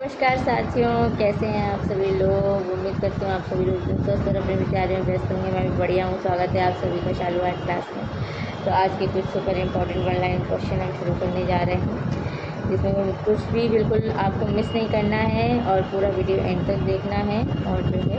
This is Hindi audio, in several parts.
नमस्कार साथियों, कैसे हैं आप सभी लोग। उम्मीद करती हूँ आप सभी लोग स्वस्थ और अपने विचारों में व्यस्त होंगे। मैं भी बढ़िया हूँ। स्वागत है आप सभी का चालू आर्ट क्लास में। तो आज के कुछ super important one line question हम शुरू करने जा रहे हैं, जिसमें कुछ भी बिल्कुल आपको मिस नहीं करना है और पूरा वीडियो एंड तक देखना है। और जो है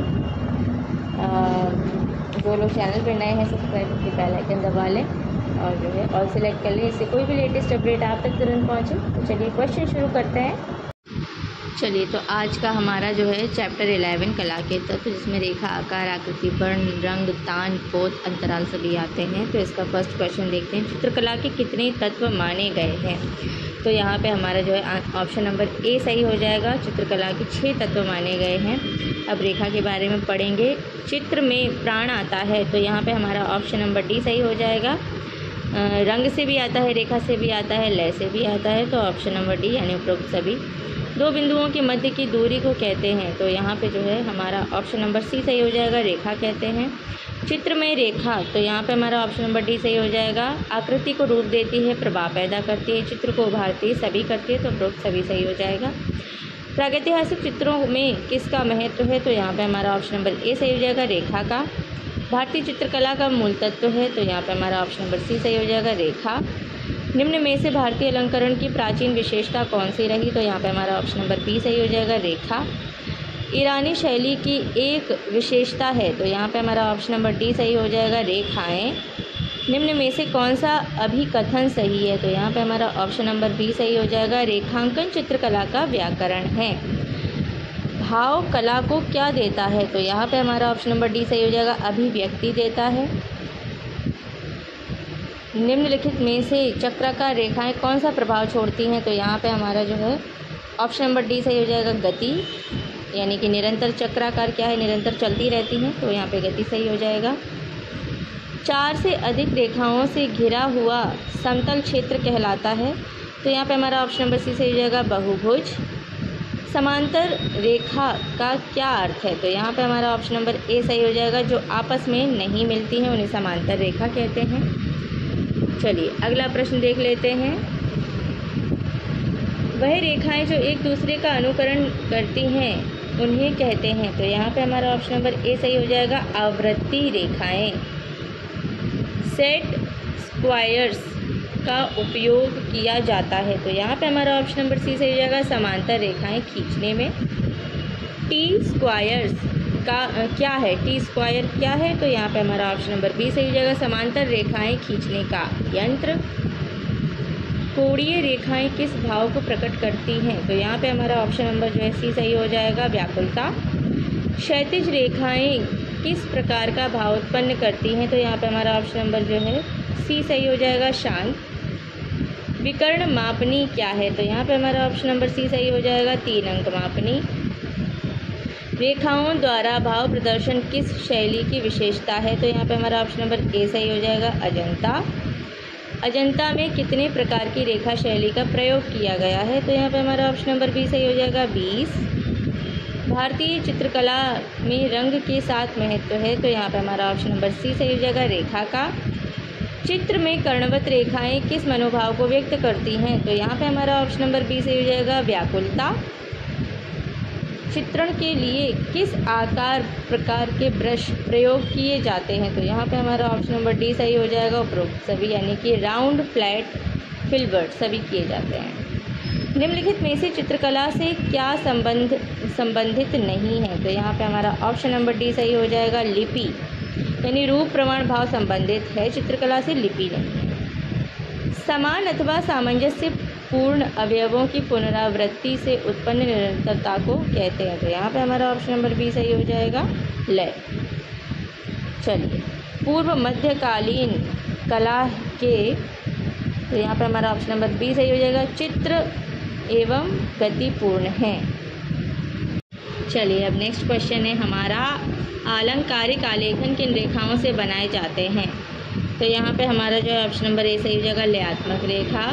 जो लोग चैनल पर नए हैं सब्सक्राइब करके बेल आइकन दबा लें और जो है ऑल सेलेक्ट कर लें, इससे कोई भी लेटेस्ट अपडेट आप तक तुरंत पहुँचे। तो चलिए क्वेश्चन शुरू करते हैं। चलिए, तो आज का हमारा जो है चैप्टर 11 कला के तत्व, जिसमें रेखा, आकार, आकृति, वर्ण, रंग, तान, पोत, अंतराल सभी आते हैं। तो इसका फर्स्ट क्वेश्चन देखते हैं। चित्रकला के कितने तत्व माने गए हैं? तो यहाँ पे हमारा जो है ऑप्शन नंबर ए सही हो जाएगा। चित्रकला के 6 तत्व माने गए हैं। अब रेखा के बारे में पढ़ेंगे। चित्र में प्राण आता है, तो यहाँ पे हमारा ऑप्शन नंबर डी सही हो जाएगा। रंग से भी आता है, रेखा से भी आता है, लय से भी आता है, तो ऑप्शन नंबर डी यानी उपरोक्त सभी। दो बिंदुओं के मध्य की दूरी को कहते हैं, तो यहाँ पे जो है हमारा ऑप्शन नंबर सी सही हो जाएगा, रेखा कहते हैं। चित्र में रेखा, तो यहाँ पे हमारा ऑप्शन नंबर डी सही हो जाएगा। आकृति को रूप देती है, प्रभाव पैदा करती है, चित्र को उभारती है, सभी करती है, तो उपरोक्त सभी सही हो जाएगा। प्रागैतिहासिक चित्रों में किसका महत्व है? तो यहाँ पे हमारा ऑप्शन नंबर ए सही हो जाएगा, रेखा का। भारतीय चित्रकला का मूल तत्व है, तो यहाँ पे हमारा ऑप्शन नंबर सी सही हो जाएगा, रेखा। निम्न में से भारतीय अलंकरण की प्राचीन विशेषता कौन सी रही? तो यहाँ पे हमारा ऑप्शन नंबर बी सही हो जाएगा, रेखा। ईरानी शैली की एक विशेषता है, तो यहाँ पे हमारा ऑप्शन नंबर डी सही हो जाएगा, रेखाएं। निम्न में से कौन सा अभिकथन सही है? तो यहाँ पे हमारा ऑप्शन नंबर बी सही हो जाएगा, रेखांकन चित्रकला का व्याकरण है। भाव कला को क्या देता है? तो यहाँ पे हमारा ऑप्शन नंबर डी सही हो जाएगा, अभिव्यक्ति देता है। निम्नलिखित में से चक्राकार रेखाएं कौन सा प्रभाव छोड़ती हैं? तो यहाँ पे हमारा जो है ऑप्शन नंबर डी सही हो जाएगा, गति, यानी कि निरंतर चक्राकार क्या है, निरंतर चलती रहती हैं, तो यहाँ पे गति सही हो जाएगा। 4 से अधिक रेखाओं से घिरा हुआ समतल क्षेत्र कहलाता है, तो यहाँ पे हमारा ऑप्शन नंबर सी सही हो जाएगा, बहुभुज। समांतर रेखा का क्या अर्थ है? तो यहाँ पे हमारा ऑप्शन नंबर ए सही हो जाएगा, जो आपस में नहीं मिलती हैं उन्हें समांतर रेखा कहते हैं। चलिए अगला प्रश्न देख लेते हैं। वह रेखाएं जो एक दूसरे का अनुकरण करती हैं उन्हें कहते हैं, तो यहाँ पे हमारा ऑप्शन नंबर ए सही हो जाएगा, आवृत्ति रेखाएं। सेट स्क्वायर्स का उपयोग किया जाता है, तो यहाँ पे हमारा ऑप्शन नंबर सी सही हो जाएगा, समांतर रेखाएं खींचने में। टी स्क्वायर्स का क्या है? टी स्क्वायर क्या है? तो यहाँ पे हमारा ऑप्शन नंबर बी सही हो जाएगा, समांतर रेखाएं खींचने का यंत्र। कोणीय रेखाएं किस भाव को प्रकट करती हैं? तो यहाँ पे हमारा ऑप्शन नंबर जो है सी सही हो जाएगा, व्याकुलता। क्षैतिज रेखाएं किस प्रकार का भाव उत्पन्न करती हैं? तो यहाँ पे हमारा ऑप्शन नंबर जो है सी सही हो जाएगा, शांत। विकर्ण मापनी क्या है? तो यहाँ पे हमारा ऑप्शन नंबर सी सही हो जाएगा, 3 अंक मापनी। रेखाओं द्वारा भाव प्रदर्शन किस शैली की विशेषता है? तो यहाँ पे हमारा ऑप्शन नंबर ए सही हो जाएगा, अजंता। अजंता में कितने प्रकार की रेखा शैली का प्रयोग किया गया है? तो यहाँ पे हमारा ऑप्शन नंबर बी सही हो जाएगा, 20। भारतीय चित्रकला में रंग के साथ महत्व है, तो यहाँ पे हमारा ऑप्शन नंबर सी सही हो जाएगा, रेखा का। चित्र में कर्णवत रेखाएं किस मनोभाव को व्यक्त करती हैं? तो यहाँ पे हमारा ऑप्शन नंबर बी सही हो जाएगा, व्याकुलता। चित्रण के लिए किस आकार प्रकार के ब्रश प्रयोग किए जाते हैं? तो यहाँ पे हमारा ऑप्शन नंबर डी सही हो जाएगा, उपरोक्त सभी, यानी कि राउंड, फ्लैट, फिल्बर्ट सभी किए जाते हैं। निम्नलिखित में से चित्रकला से क्या संबंधित नहीं है? तो यहाँ पे हमारा ऑप्शन नंबर डी सही हो जाएगा, लिपि, यानी रूप, प्रमाण, भाव संबंधित है, चित्रकला से लिपि नहीं है। समान अथवा सामंजस्य पूर्ण अवयवों की पुनरावृत्ति से उत्पन्न निरंतरता को कहते हैं, तो यहाँ पे हमारा ऑप्शन नंबर बी सही हो जाएगा, लय। चलिए पूर्व मध्यकालीन कला के, तो यहाँ पे हमारा ऑप्शन नंबर बी सही हो जाएगा, चित्र एवं गतिपूर्ण है। चलिए अब नेक्स्ट क्वेश्चन है हमारा, आलंकारिक आलेखन किन रेखाओं से बनाए जाते हैं? तो यहाँ पे हमारा जो है ऑप्शन नंबर ए सही हो जाएगा, लयात्मक रेखा।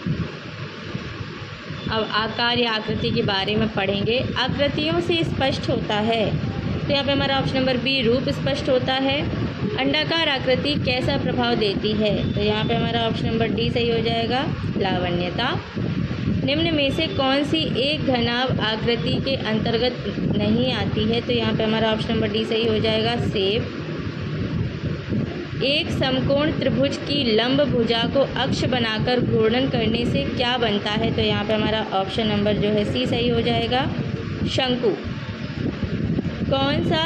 अब आकार या आकृति के बारे में पढ़ेंगे। आकृतियों से स्पष्ट होता है, तो यहाँ पे हमारा ऑप्शन नंबर बी, रूप स्पष्ट होता है। अंडाकार आकृति कैसा प्रभाव देती है? तो यहाँ पे हमारा ऑप्शन नंबर डी सही हो जाएगा, लावण्यता। निम्न में से कौन सी एक घनाभ आकृति के अंतर्गत नहीं आती है? तो यहाँ पे हमारा ऑप्शन नंबर डी सही हो जाएगा, सेब। एक समकोण त्रिभुज की लंब भुजा को अक्ष बनाकर घूर्णन करने से क्या बनता है? तो यहाँ पे हमारा ऑप्शन नंबर जो है सी सही हो जाएगा, शंकु। कौन सा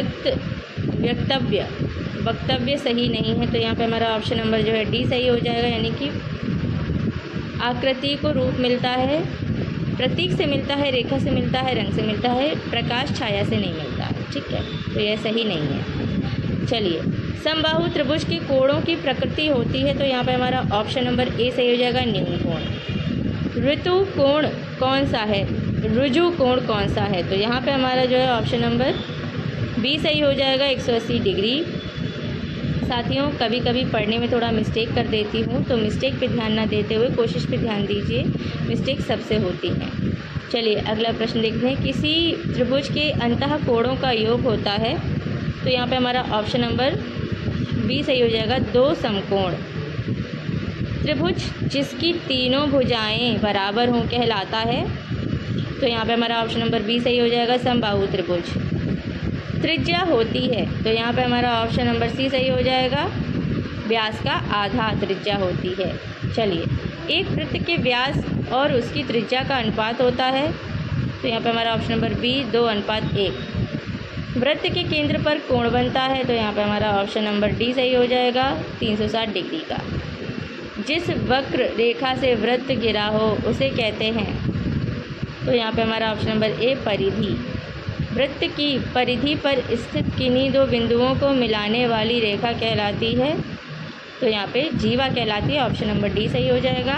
वक्तव्य सही नहीं है? तो यहाँ पे हमारा ऑप्शन नंबर जो है डी सही हो जाएगा, यानी कि आकृति को रूप मिलता है, प्रतीक से मिलता है, रेखा से मिलता है, रंग से मिलता है, प्रकाश छाया से नहीं मिलता है। ठीक है, तो यह सही नहीं है। चलिए, समबाहु त्रिभुज के कोणों की प्रकृति होती है। तो यहाँ पे हमारा ऑप्शन नंबर ए सही हो जाएगा, न्यून कोण। ऋतु कोण कौन सा है? रुजु कोण कौन सा है? तो यहाँ पे हमारा जो है ऑप्शन नंबर बी सही हो जाएगा, 180 डिग्री। साथियों, कभी कभी पढ़ने में थोड़ा मिस्टेक कर देती हूँ, तो मिस्टेक पे ध्यान ना देते हुए कोशिश पे ध्यान दीजिए, मिस्टेक सबसे होती है। चलिए अगला प्रश्न देखते हैं। किसी त्रिभुज के अंतः कोणों का योग होता है। तो यहाँ पे हमारा ऑप्शन नंबर बी सही हो जाएगा, 2 समकोण। त्रिभुज जिसकी तीनों भुजाएं बराबर हों कहलाता है। तो यहाँ पे हमारा ऑप्शन नंबर बी सही हो जाएगा, समबाहु त्रिभुज। त्रिज्या होती है। तो यहाँ पे हमारा ऑप्शन नंबर सी सही हो जाएगा, व्यास का आधा त्रिज्या होती है। चलिए, एक वृत्त के व्यास और उसकी त्रिज्या का अनुपात होता है। तो यहाँ पे हमारा ऑप्शन नंबर बी 2:1। वृत्त के केंद्र पर कोण बनता है। तो यहाँ पे हमारा ऑप्शन नंबर डी सही हो जाएगा, 360 डिग्री का। जिस वक्र रेखा से वृत्त घिरा हो उसे कहते हैं। तो यहाँ पे हमारा ऑप्शन नंबर ए परिधि। वृत्त की परिधि पर स्थित किन्हीं 2 बिंदुओं को मिलाने वाली रेखा कहलाती है। तो यहाँ पे जीवा कहलाती है, ऑप्शन नंबर डी सही हो जाएगा।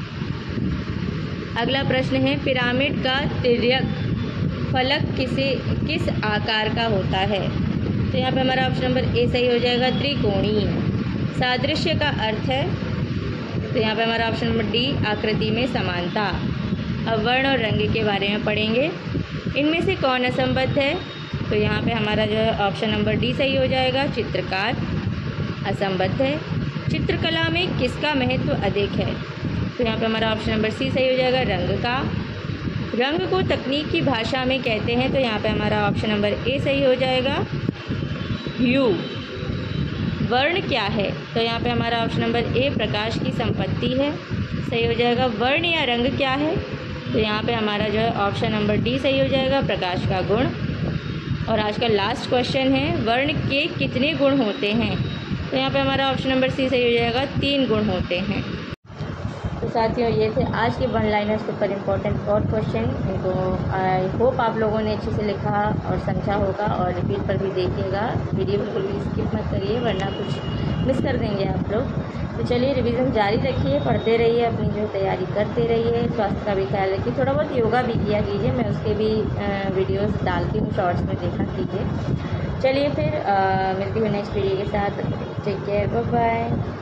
अगला प्रश्न है, पिरामिड का तिर्यक फलक किस आकार का होता है? तो यहाँ पे हमारा ऑप्शन नंबर ए सही हो जाएगा, त्रिकोणीय। सादृश्य का अर्थ है। तो यहाँ पे हमारा ऑप्शन नंबर डी, आकृति में समानता। अब वर्ण और रंग के बारे में पढ़ेंगे। इनमें से कौन असंबद्ध है? तो यहाँ पे हमारा जो है ऑप्शन नंबर डी सही हो जाएगा, चित्रकार असंबद्ध है। चित्रकला में किसका महत्व अधिक है? तो यहाँ पे हमारा ऑप्शन नंबर सी सही हो जाएगा, रंग का। रंग को तकनीक की भाषा में कहते हैं। तो यहाँ पे हमारा ऑप्शन नंबर ए सही हो जाएगा, ह्यू। वर्ण क्या है? तो यहाँ पे हमारा ऑप्शन नंबर ए, प्रकाश की संपत्ति है, सही हो जाएगा। वर्ण या रंग क्या है? तो यहाँ पे हमारा जो है ऑप्शन नंबर डी सही हो जाएगा, प्रकाश का गुण। और आज का लास्ट क्वेश्चन है, वर्ण के कितने गुण होते हैं? तो यहाँ पे हमारा ऑप्शन नंबर सी सही हो जाएगा, 3 गुण होते हैं। तो साथियों, ये थे आज के वन लाइनर सुपर इम्पोर्टेंट और क्वेश्चन। इनको आई होप आप लोगों ने अच्छे से लिखा और समझा होगा, और रिपीट पर भी देखिएगा। वीडियो बिल्कुल भी स्किप मत करिए, वरना कुछ मिस कर देंगे आप लोग। तो चलिए, रिवीजन जारी रखिए, पढ़ते रहिए, अपनी जो तैयारी करते रहिए, स्वास्थ्य का भी ख्याल रखिए। थोड़ा बहुत योगा भी किया कीजिए, मैं उसके भी वीडियोस डालती हूँ, शॉर्ट्स में देखा कीजिए। चलिए फिर मिलती हूँ नेक्स्ट वीडियो के साथ। Take care, bye bye.